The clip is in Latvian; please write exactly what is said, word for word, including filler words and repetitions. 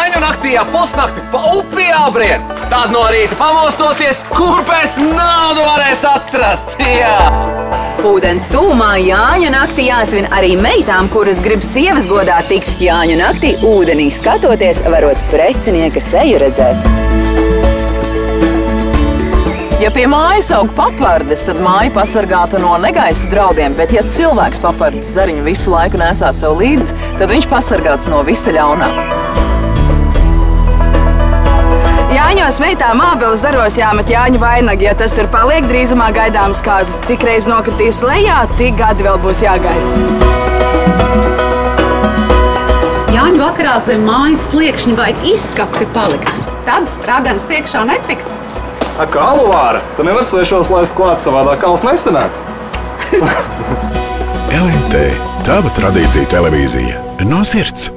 Jāņu naktī ap pusnakti pa upi jābrien. Tad no rīta pamostoties, kur pēc naudu varēs atrast. Jā. Ūdens tūmā Jāņu naktī jāsvin arī meitām, kuras grib sievas godā tikt. Jāņu naktī ūdenī skatoties, varot precinieka seju redzēt. Ja pie mājas aug papardes, tad māja pasargāta no negaisa draudiem, bet ja cilvēks papardes zariņu visu laiku nesā sev līdzi, tad viņš pasargāts no visa ļaunā. Jāņos meitām ābeles zaros jāmet Jāņu vainagi. Ja tas tur paliek, drīzumā gaidāmas kāzas. Cik reiz nokritīs lejā, tik gadi vēl būs jāgaida. Jāņu vakarā zem mājas sliekšņa vajag izskapti palikt. Tad raganas iekšā netiks. Kā aluvāra, tu nevar svešos laist klāt, savādāk kals nesanāks. L N T, tava tradīcija televīzija no sirds.